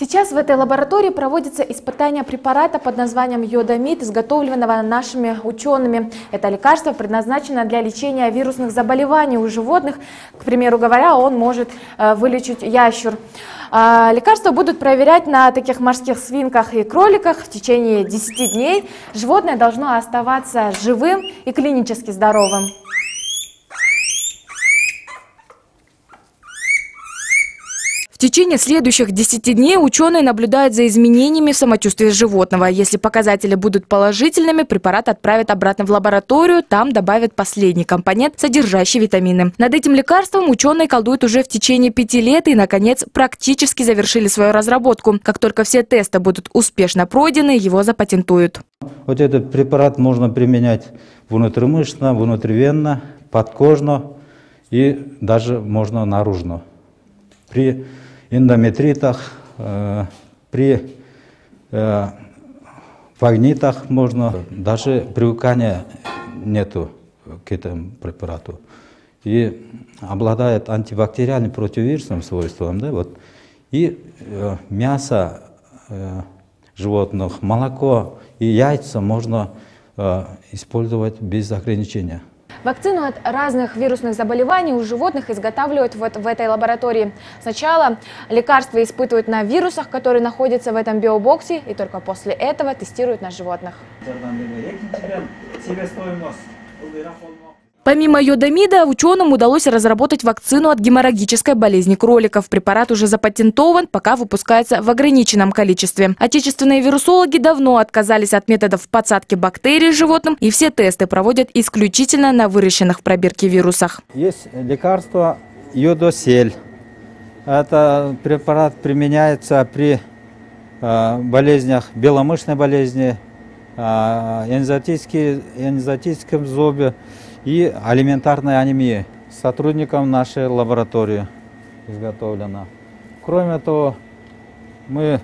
Сейчас в этой лаборатории проводится испытание препарата под названием йодамид, изготовленного нашими учеными. Это лекарство предназначено для лечения вирусных заболеваний у животных. К примеру говоря, он может вылечить ящур. Лекарства будут проверять на таких морских свинках и кроликах в течение 10 дней. Животное должно оставаться живым и клинически здоровым. В течение следующих 10 дней ученые наблюдают за изменениями в самочувствии животного. Если показатели будут положительными, препарат отправят обратно в лабораторию, там добавят последний компонент, содержащий витамины. Над этим лекарством ученые колдуют уже в течение 5 лет и, наконец, практически завершили свою разработку. Как только все тесты будут успешно пройдены, его запатентуют. Вот этот препарат можно применять внутримышечно, внутривенно, подкожно и даже можно наружно. При эндометритах, при вагинитах можно, даже привыкания нету к этому препарату. И обладает антибактериальным противовирусным свойством. Да, вот. И мясо животных, молоко и яйца можно использовать без ограничения. Вакцину от разных вирусных заболеваний у животных изготавливают вот в этой лаборатории. Сначала лекарства испытывают на вирусах, которые находятся в этом биобоксе, и только после этого тестируют на животных. Помимо йодамида, ученым удалось разработать вакцину от геморрагической болезни кроликов. Препарат уже запатентован, пока выпускается в ограниченном количестве. Отечественные вирусологи давно отказались от методов подсадки бактерий животным, и все тесты проводят исключительно на выращенных в пробирке вирусах. Есть лекарство йодосель. Это препарат применяется при болезнях, беломышечной болезни, энзотическом зобе и алиментарной анемии. Сотрудникам нашей лаборатории изготовлено. Кроме того, мы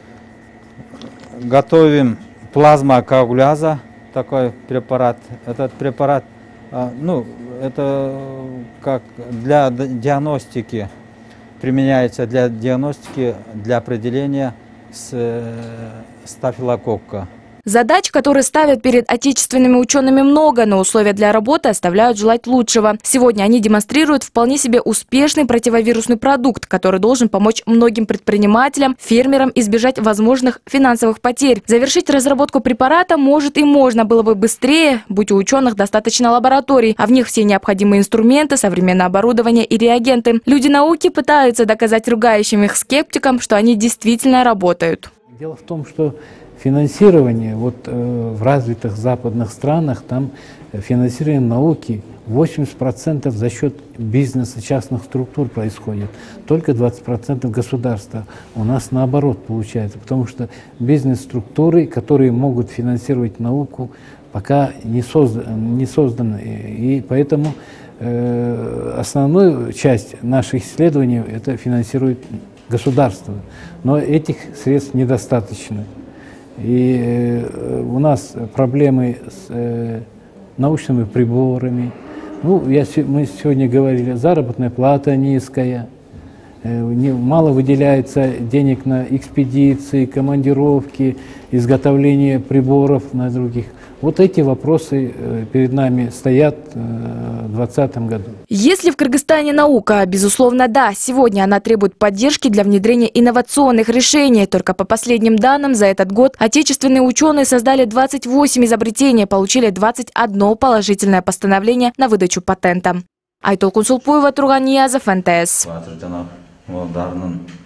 готовим плазмокоагуляза, такой препарат. Этот препарат, это как для диагностики, применяется для диагностики, для определения стафилококка. Задач, которые ставят перед отечественными учеными, много, но условия для работы оставляют желать лучшего. Сегодня они демонстрируют вполне себе успешный противовирусный продукт, который должен помочь многим предпринимателям, фермерам избежать возможных финансовых потерь. Завершить разработку препарата может и можно было бы быстрее, будь у ученых достаточно лабораторий, а в них все необходимые инструменты, современное оборудование и реагенты. Люди науки пытаются доказать ругающим их скептикам, что они действительно работают. Дело в том, что финансирование в развитых западных странах, там финансирование науки 80% за счет бизнеса, частных структур происходит, только 20% государства. У нас наоборот получается, потому что бизнес-структуры, которые могут финансировать науку, пока не созданы. И поэтому основную часть наших исследований это финансирует государство. Но этих средств недостаточно. И у нас проблемы с научными приборами. Мы сегодня говорили, заработная плата низкая, мало выделяется денег на экспедиции, командировки, изготовление приборов на других. Вот эти вопросы перед нами стоят в 2020 году. Если в Кыргызстане наука, безусловно, да, сегодня она требует поддержки для внедрения инновационных решений. Только по последним данным, за этот год отечественные ученые создали 28 изобретений, получили 21 положительное постановление на выдачу патента. Айтол Кунсулпуева, Турган Ниязов, НТС.